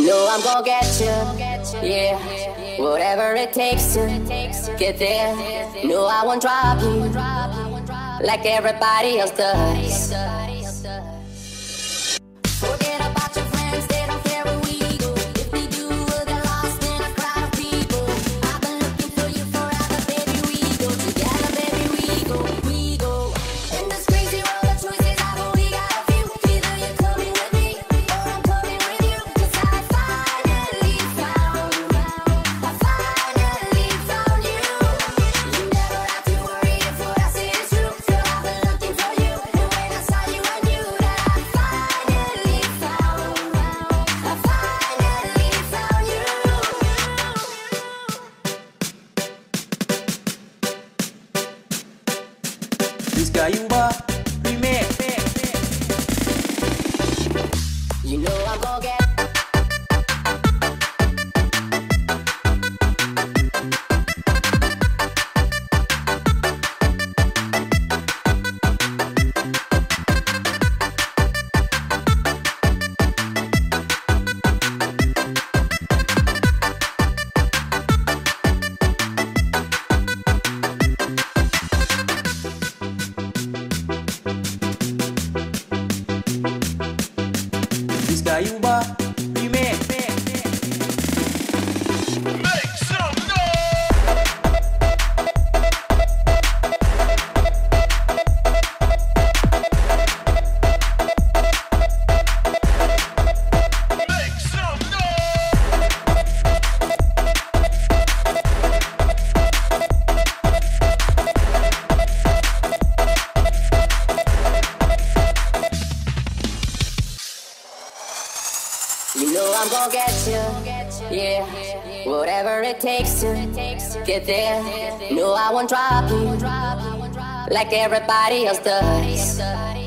No, I'm gonna get you, yeah. Whatever it takes to get there. No, I won't drop you like everybody else does. Forget about your friends, they don't care where we go. If we do, we'll get lost in a crowd of people. I've been looking for you forever, baby. We go together, baby. We go. In this crazy world of choices, I've only got a few. Either you're coming with me, or I'm coming with you. 'Cause I finally found you. You never have to worry if what I say is true. So I've been looking for you, and when I saw you, I knew that I finally found you. Discayuba Remix. You know I'm gonna get. Discayuba Remix. Make some noise! Make some You know I'm gonna get you, yeah. Whatever it takes to get there. No, I won't drop you like everybody else does.